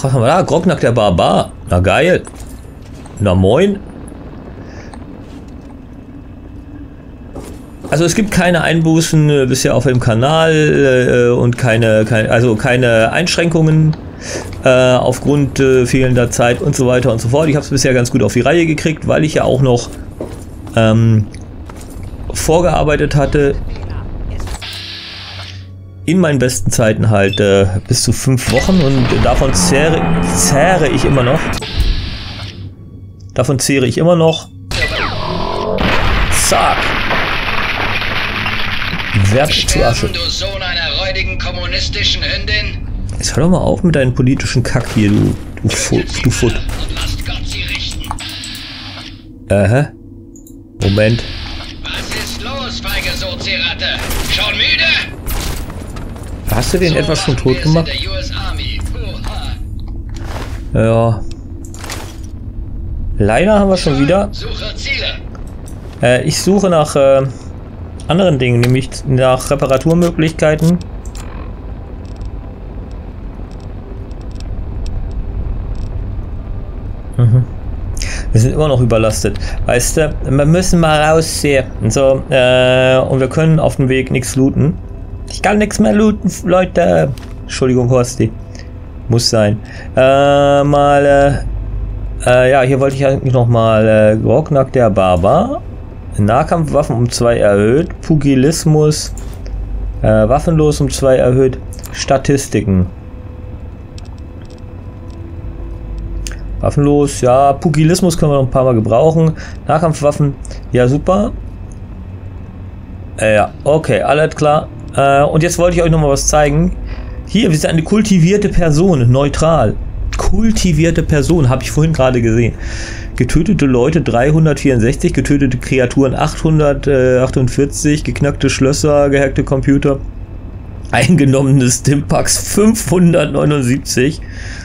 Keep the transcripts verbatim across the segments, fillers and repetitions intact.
Ach, was haben wir da? Grognak der Barbar. Na geil. Na moin. Also es gibt keine Einbußen äh, bisher auf dem Kanal äh, und keine, keine, also keine Einschränkungen äh, aufgrund äh, fehlender Zeit und so weiter und so fort. Ich habe es bisher ganz gut auf die Reihe gekriegt, weil ich ja auch noch ähm, vorgearbeitet hatte. In meinen besten Zeiten halt äh, bis zu fünf Wochen und davon zehre, zehre ich immer noch. Davon zehre ich immer noch. Zack. Werd zu Asche. Du Sohn einer räudigen kommunistischen Hündin? Jetzt hör doch mal auf mit deinem politischen Kack hier, du, du, Fu, du Futt. Aha. Moment. Was ist los, feige Soziratte? Schon müde? Hast du den so etwas schon tot gemacht? Ja. Leider haben wir schon wieder. Suche Ziele. Äh, ich suche nach äh, anderen Dingen, nämlich nach Reparaturmöglichkeiten. Mhm. Wir sind immer noch überlastet. Weißt du, wir müssen mal rausziehen. So, äh, und wir können auf dem Weg nichts looten. Ich kann nichts mehr looten, Leute. Entschuldigung, Horsti. Muss sein. Äh, mal, äh, äh, ja, hier wollte ich eigentlich noch mal äh, Grognak der Barbar. Nahkampfwaffen um zwei erhöht. Pugilismus. Äh, waffenlos um zwei erhöht. Statistiken. Waffenlos, ja. Pugilismus können wir noch ein paar Mal gebrauchen. Nahkampfwaffen, ja super. Äh, ja, okay, alles klar. Äh, und jetzt wollte ich euch noch mal was zeigen. Hier, wir sind eine kultivierte Person, neutral. Kultivierte Person, habe ich vorhin gerade gesehen. Getötete Leute dreihundertvierundsechzig, getötete Kreaturen achthundertachtundvierzig, geknackte Schlösser, gehackte Computer, eingenommene Stimpaks fünfhundertneunundsiebzig.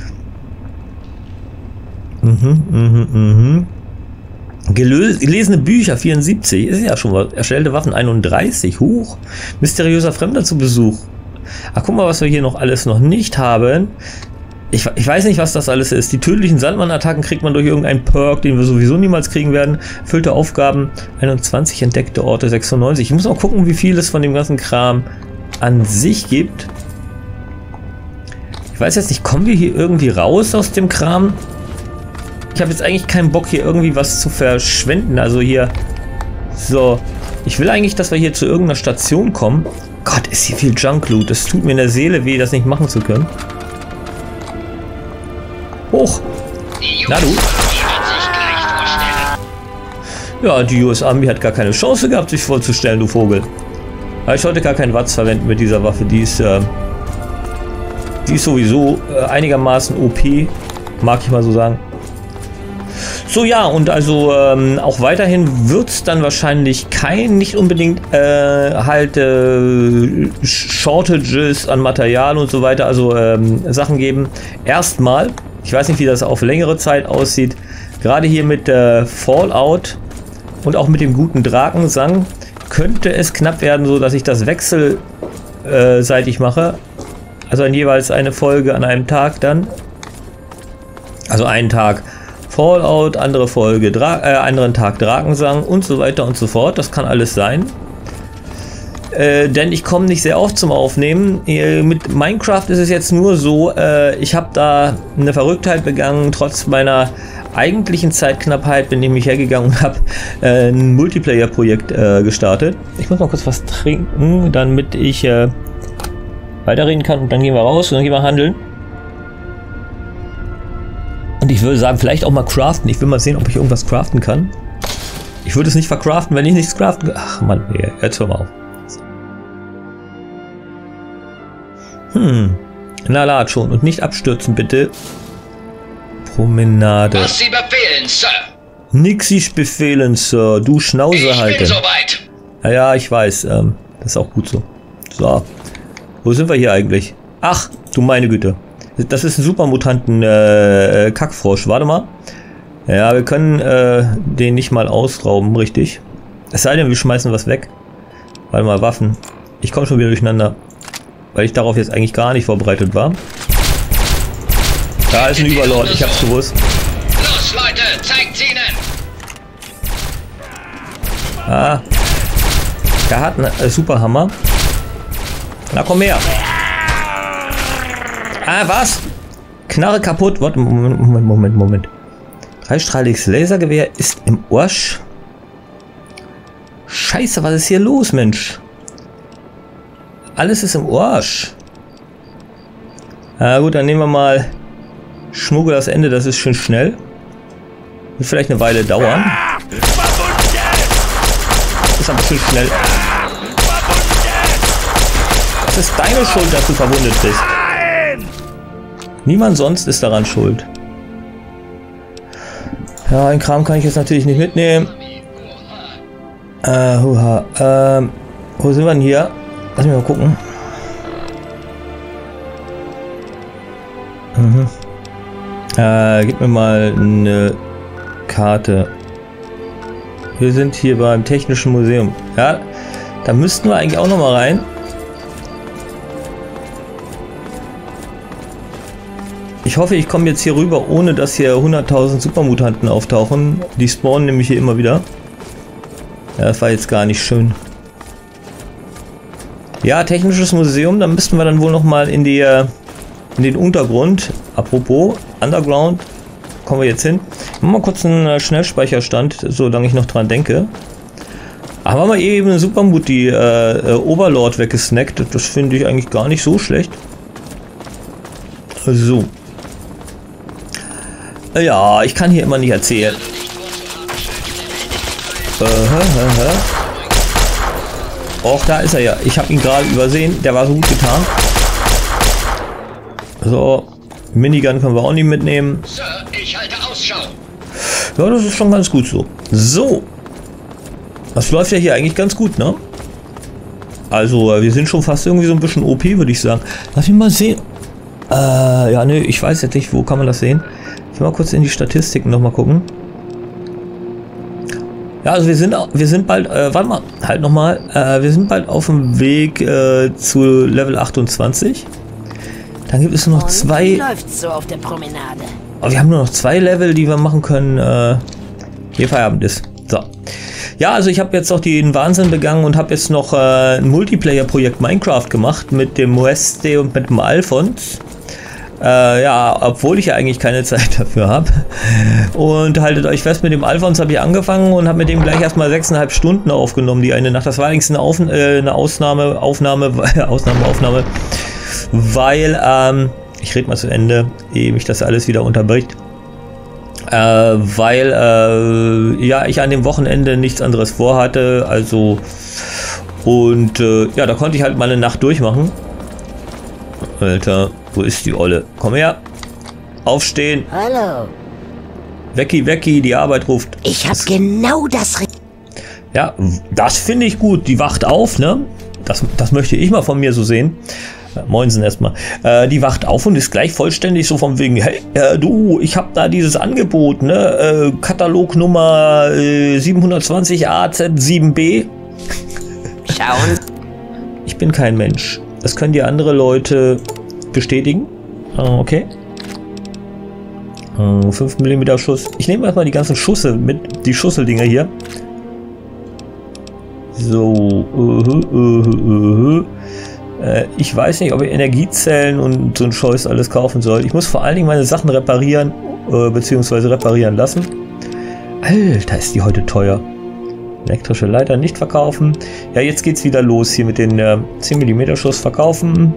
Mhm, mhm, mhm. Gelesene Bücher vierundsiebzig, ist ja schon was. Erstellte Waffen einunddreißig, huch. Mysteriöser Fremder zu Besuch. Ach, guck mal, was wir hier noch alles noch nicht haben. Ich, ich weiß nicht, was das alles ist. Die tödlichen Sandmann-Attacken kriegt man durch irgendeinen Perk, den wir sowieso niemals kriegen werden. Erfüllte Aufgaben einundzwanzig, entdeckte Orte sechsundneunzig. Ich muss auch gucken, wie viel es von dem ganzen Kram an sich gibt. Ich weiß jetzt nicht, kommen wir hier irgendwie raus aus dem Kram? Ich habe jetzt eigentlich keinen Bock, hier irgendwie was zu verschwenden. Also hier... So. Ich will eigentlich, dass wir hier zu irgendeiner Station kommen. Gott, ist hier viel Junk-Loot. Es tut mir in der Seele weh, das nicht machen zu können. Hoch! Na du? Ja, die U S Army hat gar keine Chance gehabt, sich vorzustellen, du Vogel. Aber ich sollte gar keinen Watz verwenden mit dieser Waffe. Die ist, äh, die ist sowieso äh, einigermaßen O P. Mag ich mal so sagen. So, ja, und also ähm, auch weiterhin wird es dann wahrscheinlich kein, nicht unbedingt äh, halt äh, Shortages an Material und so weiter, also ähm, Sachen geben. Erstmal, ich weiß nicht, wie das auf längere Zeit aussieht, gerade hier mit äh, Fallout und auch mit dem guten Drakensang könnte es knapp werden, so dass ich das wechselseitig mache. Also an jeweils eine Folge an einem Tag dann. Also einen Tag Fallout, andere Folge, Dra äh, anderen Tag Drakensang und so weiter und so fort. Das kann alles sein. Äh, denn ich komme nicht sehr oft zum Aufnehmen. Äh, mit Minecraft ist es jetzt nur so, äh, ich habe da eine Verrücktheit begangen. Trotz meiner eigentlichen Zeitknappheit bin ich mich hergegangen und habe äh, ein Multiplayer-Projekt äh, gestartet. Ich muss mal kurz was trinken, damit ich äh, weiterreden kann. Und dann gehen wir raus und dann gehen wir handeln. Und ich würde sagen, vielleicht auch mal craften. Ich will mal sehen, ob ich irgendwas craften kann. Ich würde es nicht verkraften, wenn ich nichts craften kann. Ach Mann, nee, jetzt hör mal auf. Hm. Na, lad schon. Und nicht abstürzen, bitte. Promenade. Was Sie befehlen, Sir. Nix ich befehlen, Sir. Du Schnauze halten. Ich bin soweit. Ja, ja, ich weiß. Ähm, das ist auch gut so. So. Wo sind wir hier eigentlich? Ach, du meine Güte. Das ist ein Supermutanten äh, Kackfrosch. Warte mal. Ja, wir können äh, den nicht mal ausrauben, richtig. Es sei denn, wir schmeißen was weg. Warte mal, Waffen. Ich komme schon wieder durcheinander. Weil ich darauf jetzt eigentlich gar nicht vorbereitet war. Da ist ein Überlord, ich hab's gewusst. Los, Leute, zeigt's ihnen! Ah. Der hat einen äh, Superhammer. Na komm her. Ah, was? Knarre kaputt. Warte, Moment, Moment, Moment, Moment. Dreistrahliges Lasergewehr ist im Arsch. Scheiße, was ist hier los, Mensch? Alles ist im Arsch. Na gut, dann nehmen wir mal Schmuggel das Ende, das ist schön schnell. Wird vielleicht eine Weile dauern. Ist ein bisschen schnell. Das ist deine Schuld, dass du verwundet bist. Niemand sonst ist daran schuld. Ja, den Kram kann ich jetzt natürlich nicht mitnehmen. Äh, huha. Ähm, wo sind wir denn hier? Lass mich mal gucken. Mhm. Äh, gib mir mal eine Karte. Wir sind hier beim Technischen Museum. Ja, da müssten wir eigentlich auch noch mal rein. Ich hoffe, ich komme jetzt hier rüber, ohne dass hier hunderttausend Supermutanten auftauchen. Die spawnen nämlich hier immer wieder. Ja, das war jetzt gar nicht schön. Ja, Technisches Museum, da müssten wir dann wohl noch mal in, die, in den Untergrund. Apropos, Underground, kommen wir jetzt hin. Machen wir mal kurz einen Schnellspeicherstand, solange ich noch dran denke. Aber haben wir eben einen Supermut, die äh, Overlord weggesnackt. Das finde ich eigentlich gar nicht so schlecht. So. Ja, ich kann hier immer nicht erzählen. Äh, hä, hä, hä. Och, da ist er ja. Ich habe ihn gerade übersehen. Der war so gut getan. So. Minigun können wir auch nicht mitnehmen. Sir, ich halte Ausschau. Ja, das ist schon ganz gut so. So. Das läuft ja hier eigentlich ganz gut, ne? Also, wir sind schon fast irgendwie so ein bisschen O P, würde ich sagen. Lass mich mal sehen. Äh, ja, ne, ich weiß jetzt nicht, wo kann man das sehen. Ich will mal kurz in die Statistiken noch mal gucken. Ja, also wir sind, wir sind bald, äh, warte mal, halt noch mal. Äh, wir sind bald auf dem Weg äh, zu Level achtundzwanzig. Dann gibt es nur noch Und zwei. wie läuft's so auf der Promenade? Oh, wir haben nur noch zwei Level, die wir machen können, äh, hier Feierabend ist. So. Ja, also ich habe jetzt auch den Wahnsinn begangen und habe jetzt noch äh, ein Multiplayer-Projekt Minecraft gemacht mit dem Weste und mit dem Alphons. Äh, ja, obwohl ich ja eigentlich keine Zeit dafür habe. Und haltet euch fest, mit dem Alphons habe ich angefangen und habe mit dem gleich erstmal sechseinhalb Stunden aufgenommen, die eine Nacht. Das war allerdings eine, Auf äh, eine Ausnahme, Aufnahme, Ausnahme, Aufnahme, weil, ähm, ich rede mal zu Ende, ehe mich das alles wieder unterbricht. Äh, weil, äh, ja, ich an dem Wochenende nichts anderes vorhatte, also, und, äh, ja, da konnte ich halt mal eine Nacht durchmachen. Alter, wo ist die Olle? Komm her. Aufstehen. Hallo. Wecki, Wecki, die Arbeit ruft. Ich hab genau das... Ja, das finde ich gut. Die wacht auf, ne? Das, das möchte ich mal von mir so sehen. Ja, Moinsen erstmal. Äh, die wacht auf und ist gleich vollständig so von wegen, hey, äh, du, ich habe da dieses Angebot, ne? Äh, Katalognummer äh, siebenhundertzwanzig A Z sieben B. Schauen. Ich bin kein Mensch. Das können die andere Leute bestätigen. Okay. fünf Millimeter Schuss. Ich nehme erstmal die ganzen Schüsse mit, die Schusseldinger hier. So. Uh, uh, uh, uh. Äh, ich weiß nicht, ob ich Energiezellen und so ein Scheiß alles kaufen soll. Ich muss vor allen Dingen meine Sachen reparieren, äh, beziehungsweise reparieren lassen. Alter, ist die heute teuer. Elektrische Leiter nicht verkaufen. Ja, jetzt geht's wieder los hier mit den äh, zehn Millimeter Schuss verkaufen.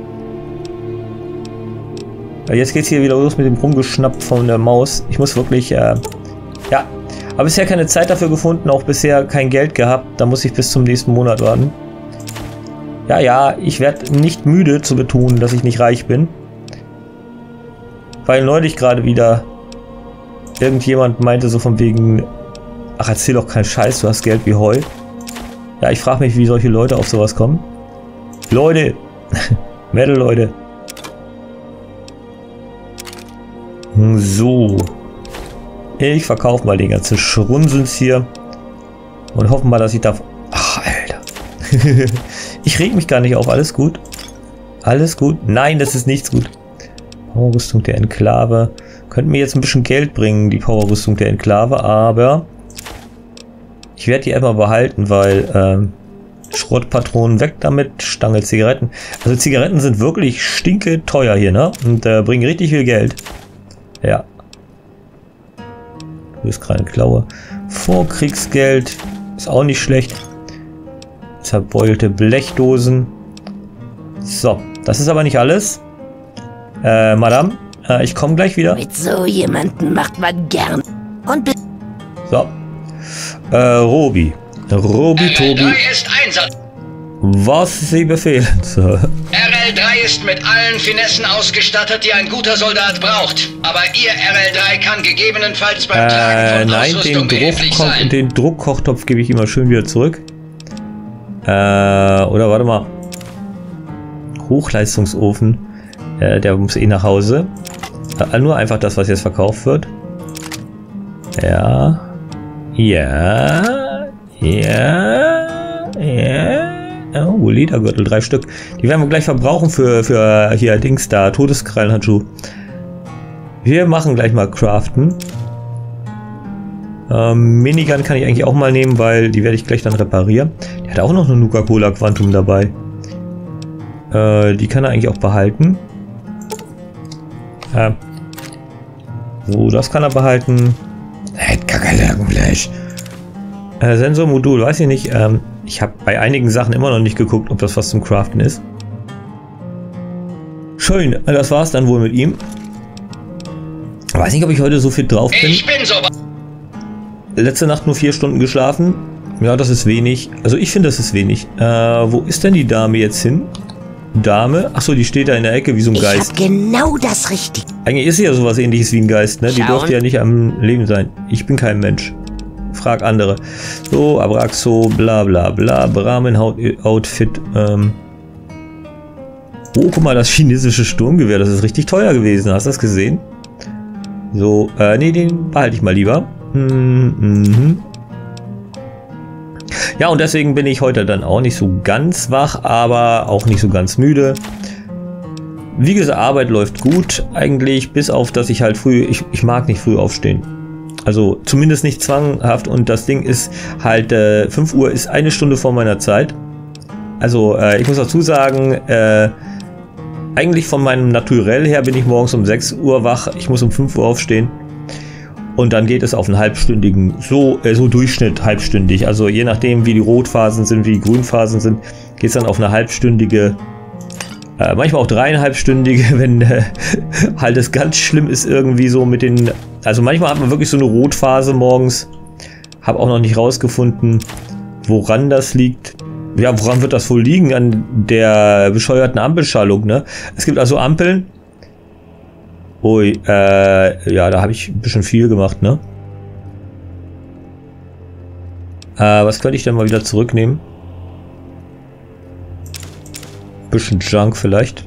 Ja, jetzt geht's hier wieder los mit dem Rumgeschnapp von der Maus. Ich muss wirklich, äh, ja, habe bisher keine Zeit dafür gefunden, auch bisher kein Geld gehabt. Da muss ich bis zum nächsten Monat warten. Ja, ja, ich werde nicht müde zu betonen, dass ich nicht reich bin. Weil neulich gerade wieder irgendjemand meinte so von wegen, ach, erzähl doch keinen Scheiß, du hast Geld wie Heu. Ja, ich frage mich, wie solche Leute auf sowas kommen. Leute! Metal-Leute! So. Ich verkaufe mal den ganzen Schrunzens hier. Und hoffen mal, dass ich da... Ach, Alter. Ich reg mich gar nicht auf. Alles gut. Alles gut. Nein, das ist nichts gut. Powerrüstung der Enklave. Könnte mir jetzt ein bisschen Geld bringen, die Powerrüstung der Enklave, aber ich werde die einfach behalten, weil ähm, Schrottpatronen weg damit, Stange Zigaretten. Also Zigaretten sind wirklich stinke teuer hier, ne? Und äh, bringen richtig viel Geld. Ja. Du bist gerade Klaue. Vorkriegsgeld ist auch nicht schlecht. Zerbeulte Blechdosen. So, das ist aber nicht alles. Äh, Madame, äh, ich komme gleich wieder. Mit so jemanden macht man gern. Und so. Äh, Robi. Robi, Tobi. R L drei ist Einsatz. Was Sie befehlen, Sir. R L drei ist mit allen Finessen ausgestattet, die ein guter Soldat braucht. Aber Ihr R L drei kann gegebenenfalls beim Tragen Äh, von nein, Ausrüstung den, behilflich Druckkoch sein. den Druckkochtopf gebe ich immer schön wieder zurück. Äh, oder warte mal. Hochleistungsofen. Äh, der muss eh nach Hause. Äh, nur einfach das, was jetzt verkauft wird. Ja. Ja. Ja. Ja. Oh, Ledergürtel, drei Stück. Die werden wir gleich verbrauchen für, für hier Dings da, Todeskrallenhandschuh. Wir machen gleich mal craften. Ähm, Minigun kann ich eigentlich auch mal nehmen, weil die werde ich gleich dann reparieren. Die hat auch noch eine Nuka-Cola Quantum dabei. Äh, die kann er eigentlich auch behalten. Äh, so, das kann er behalten. Äh, Kakerlakenblech. Äh, Sensormodul, weiß ich nicht. Ähm, ich habe bei einigen Sachen immer noch nicht geguckt, ob das was zum Craften ist. Schön, das war's dann wohl mit ihm. Weiß nicht, ob ich heute so fit drauf bin. Ich bin so. Letzte Nacht nur vier Stunden geschlafen. Ja, das ist wenig. Also ich finde, das ist wenig. Äh, wo ist denn die Dame jetzt hin? Dame? Achso, die steht da in der Ecke wie so ein ich Geist. hab genau das Richtige. Eigentlich ist sie ja sowas ähnliches wie ein Geist, ne? Die Schauen. dürfte ja nicht am Leben sein. Ich bin kein Mensch. Frag andere. So, Abraxo, bla bla bla. Brahmin-Outfit. Ähm. Oh, guck mal, das chinesische Sturmgewehr. Das ist richtig teuer gewesen. Hast du das gesehen? So, äh, nee, den behalte ich mal lieber. Mhm. Ja, und deswegen bin ich heute dann auch nicht so ganz wach, aber auch nicht so ganz müde. Wie gesagt, Arbeit läuft gut eigentlich, bis auf, dass ich halt früh, ich, ich mag nicht früh aufstehen. Also zumindest nicht zwanghaft, und das Ding ist halt, äh, fünf Uhr ist eine Stunde vor meiner Zeit. Also äh, ich muss dazu sagen, äh, eigentlich von meinem Naturell her bin ich morgens um sechs Uhr wach, ich muss um fünf Uhr aufstehen. Und dann geht es auf einen halbstündigen, so, äh, so Durchschnitt halbstündig. Also je nachdem, wie die Rotphasen sind, wie die Grünphasen sind, geht es dann auf eine halbstündige, äh, manchmal auch dreieinhalbstündige, wenn äh, halt es ganz schlimm ist irgendwie so mit den, also manchmal hat man wirklich so eine Rotphase morgens. Habe auch noch nicht rausgefunden, woran das liegt. Ja, woran wird das wohl liegen? An der bescheuerten Ampelschaltung, ne? Es gibt also Ampeln. Ui, äh, ja, da habe ich ein bisschen viel gemacht, ne? Äh, was könnte ich denn mal wieder zurücknehmen? Bisschen Junk vielleicht.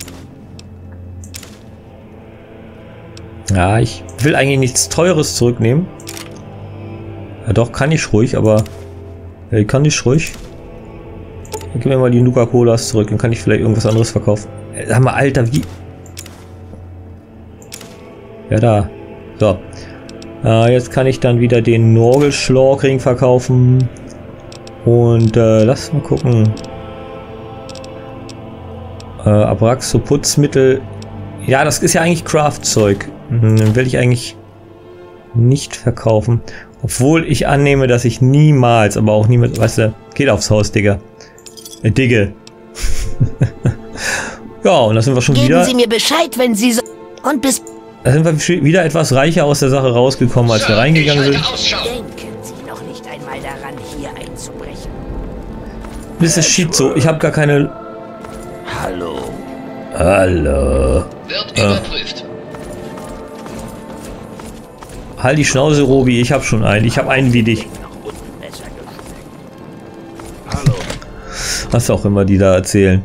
Ja, ich will eigentlich nichts Teures zurücknehmen. Ja, doch, kann ich ruhig, aber... Ja, ich kann nicht ruhig. Dann gib mir mal die Nuka-Colas zurück, dann kann ich vielleicht irgendwas anderes verkaufen. Sag mal, Alter, wie... Ja, da. So. Äh, jetzt kann ich dann wieder den Norgelschlorkring verkaufen. Und äh, lass mal gucken. Äh, Abraxo Putzmittel. Ja, das ist ja eigentlich Craftzeug. Mhm, will ich eigentlich nicht verkaufen. Obwohl ich annehme, dass ich niemals, aber auch niemals, weißt du, geht aufs Haus, Digga. Äh, Digge. Ja, und da sind wir schon Geben wieder. Sie mir Bescheid, wenn Sie so... Und bis... Da sind wir wieder etwas reicher aus der Sache rausgekommen, als wir reingegangen sind. Denken Sie noch nicht einmal daran, hier einzubrechen. Misses Schizo, ich habe gar keine... Hallo. Hallo. Wird Äh. überprüft. Halt die Schnauze, Robi, ich habe schon einen. Ich habe einen wie dich. Noch unten besser geschmeckt. Hallo. Was auch immer die da erzählen.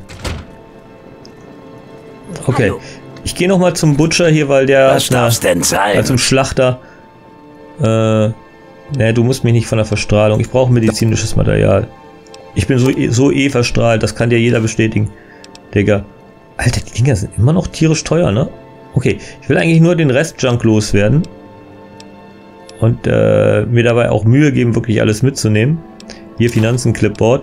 Okay. Hallo. Ich gehe nochmal zum Butcher hier, weil der... Was darf's denn sein? Äh, zum Schlachter. Äh, ne, du musst mich nicht von der Verstrahlung. Ich brauche medizinisches Material. Ich bin so, so eh verstrahlt, das kann dir jeder bestätigen. Digga. Alter, die Dinger sind immer noch tierisch teuer, ne? Okay, ich will eigentlich nur den Rest-Junk loswerden. Und äh, mir dabei auch Mühe geben, wirklich alles mitzunehmen. Hier Finanzen-Clipboard.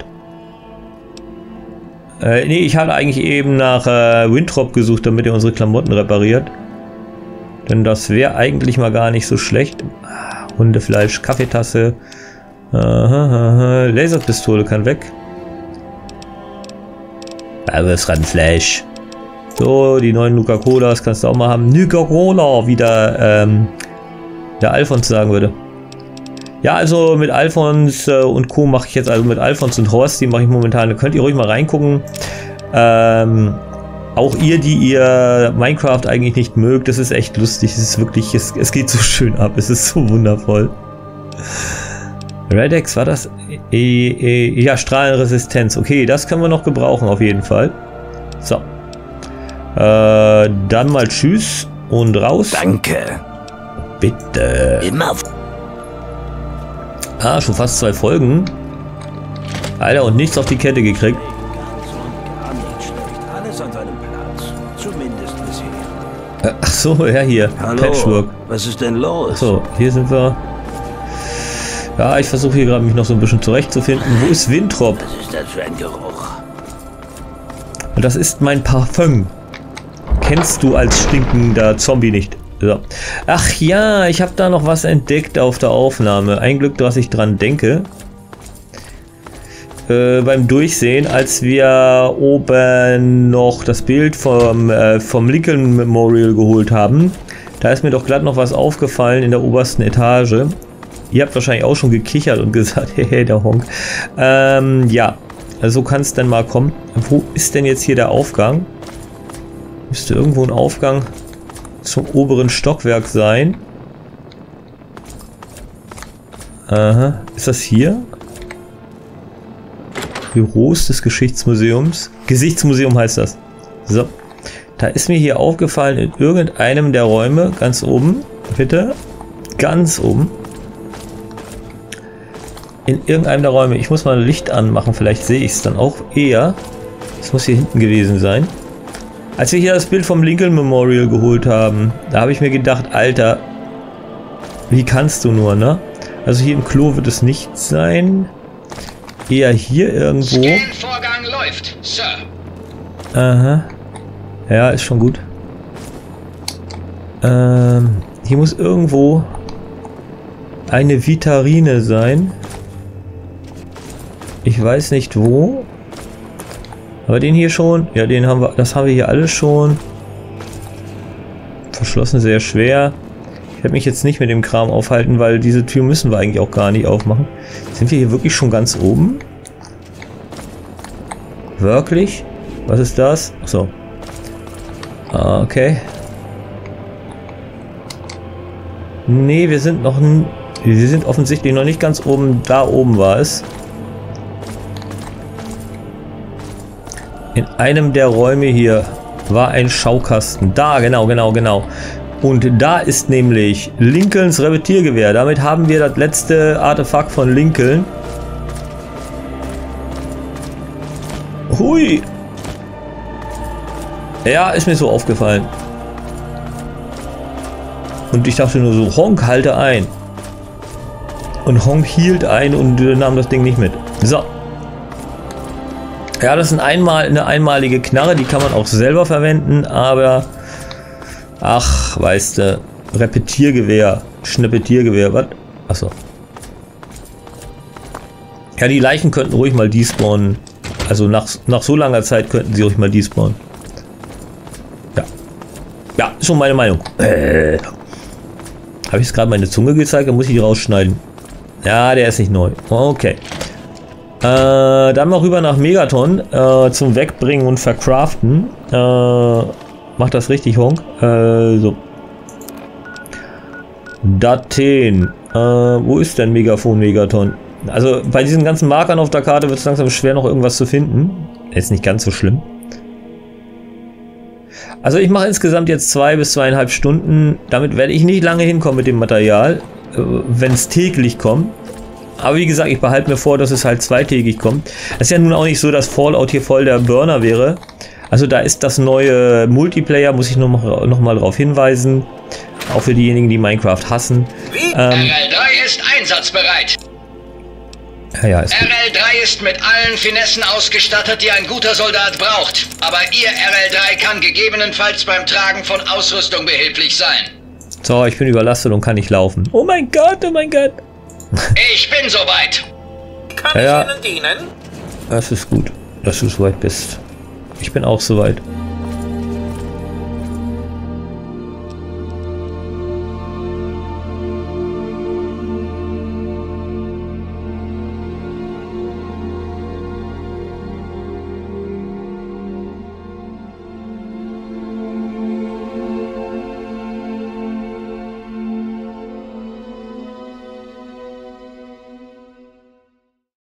Äh, nee, ich hatte eigentlich eben nach äh, Winthrop gesucht, damit er unsere Klamotten repariert. Denn das wäre eigentlich mal gar nicht so schlecht. Ah, Hundefleisch, Kaffeetasse. Aha, aha. Laserpistole kann weg. Aber das Randfleisch. So, die neuen Nuka-Colas kannst du auch mal haben. Nuka-Cola, wie der, ähm, der Alfons sagen würde. Ja, also mit Alfons äh, und Co. mache ich jetzt, also mit Alfons und Horst, die mache ich momentan. Da könnt ihr ruhig mal reingucken. Ähm, auch ihr, die ihr Minecraft eigentlich nicht mögt, das ist echt lustig. Es ist wirklich, es, es geht so schön ab. Es ist so wundervoll. Redex, war das? E, e, ja, Strahlenresistenz. Okay, das können wir noch gebrauchen auf jeden Fall. So. Äh, dann mal tschüss und raus. Danke. Bitte. Immer. Ah, schon fast zwei Folgen. Alter, und nichts auf die Kette gekriegt. Alles an seinem Platz. Zumindest bisher. Äh, ach so, ja, hier. Hallo. Patchwork. Was ist denn los? So, hier sind wir. Ja, ich versuche hier gerade mich noch so ein bisschen zurechtzufinden. Wo ist Winthrop? Was ist das für ein Geruch? Und das ist mein Parfum. Kennst du als stinkender Zombie nicht. So. Ach ja, ich habe da noch was entdeckt auf der Aufnahme. Ein Glück, dass ich dran denke. Äh, beim Durchsehen, als wir oben noch das Bild vom, äh, vom Lincoln Memorial geholt haben, da ist mir doch glatt noch was aufgefallen in der obersten Etage. Ihr habt wahrscheinlich auch schon gekichert und gesagt, hey, der Honk. Ähm, ja, so kann es dann mal kommen. Wo ist denn jetzt hier der Aufgang? Müsste irgendwo ein Aufgang zum oberen Stockwerk sein. Aha, ist das hier? Büros des Geschichtsmuseums. Gesichtsmuseum heißt das. So, da ist mir hier aufgefallen, in irgendeinem der Räume, ganz oben, bitte, ganz oben, in irgendeinem der Räume, ich muss mal Licht anmachen, vielleicht sehe ich es dann auch eher. Es muss hier hinten gewesen sein. Als wir hier das Bild vom Lincoln Memorial geholt haben, da habe ich mir gedacht, Alter, wie kannst du nur, ne? Also hier im Klo wird es nicht sein. Eher hier irgendwo. Scan-Vorgang läuft, Sir. Aha. Ja, ist schon gut. Ähm, hier muss irgendwo eine Vitrine sein. Ich weiß nicht wo. Aber den hier schon? Ja, den haben wir. Das haben wir hier alles schon. Verschlossen sehr schwer. Ich werde mich jetzt nicht mit dem Kram aufhalten, weil diese Tür müssen wir eigentlich auch gar nicht aufmachen. Sind wir hier wirklich schon ganz oben? Wirklich? Was ist das? Achso. Okay. Nee, wir sind noch. Wir sind offensichtlich noch nicht ganz oben. Da oben war es. In einem der Räume hier war ein Schaukasten. Da, genau, genau, genau. Und da ist nämlich Lincolns Repetiergewehr. Damit haben wir das letzte Artefakt von Lincoln. Hui. Ja, ist mir so aufgefallen. Und ich dachte nur so, Honk, halte ein. Und Honk hielt ein und nahm das Ding nicht mit. So. Ja, das ist ein einmal, eine einmalige Knarre, die kann man auch selber verwenden, aber ach, weißt du, Repetiergewehr, Schnippetiergewehr, was? Achso. Ja, die Leichen könnten ruhig mal despawnen. Also nach, nach so langer Zeit könnten sie ruhig mal despawnen. Ja. Ja, ist schon meine Meinung. Äh. Habe ich jetzt gerade meine Zunge gezeigt? Dann muss ich die rausschneiden. Ja, der ist nicht neu. Okay. Äh, dann mal rüber nach Megaton äh, zum Wegbringen und Verkraften. Äh, macht das richtig, Honk? Äh, so. Daten. Äh, wo ist denn Megafon Megaton? Also bei diesen ganzen Markern auf der Karte wird es langsam schwer, noch irgendwas zu finden. Ist nicht ganz so schlimm. Also ich mache insgesamt jetzt zwei bis zweieinhalb Stunden. Damit werde ich nicht lange hinkommen mit dem Material, äh, wenn es täglich kommt. Aber wie gesagt, ich behalte mir vor, dass es halt zweitägig kommt. Es ist ja nun auch nicht so, dass Fallout hier voll der Burner wäre. Also da ist das neue Multiplayer, muss ich noch mal, noch mal darauf hinweisen. Auch für diejenigen, die Minecraft hassen. Wie? Ähm, R L drei ist einsatzbereit. Ja, ja, ist R L drei ist mit allen Finessen ausgestattet, die ein guter Soldat braucht. Aber Ihr R L drei kann gegebenenfalls beim Tragen von Ausrüstung behilflich sein. So, ich bin überlastet und kann nicht laufen. Oh mein Gott, oh mein Gott. Ich bin soweit. Kann Ja, ich Ihnen dienen? das ist gut, dass du soweit bist. Ich bin auch soweit.